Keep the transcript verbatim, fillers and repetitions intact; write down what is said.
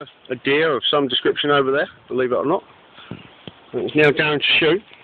a deer of some description over there, believe it or not. It's now down to shoot.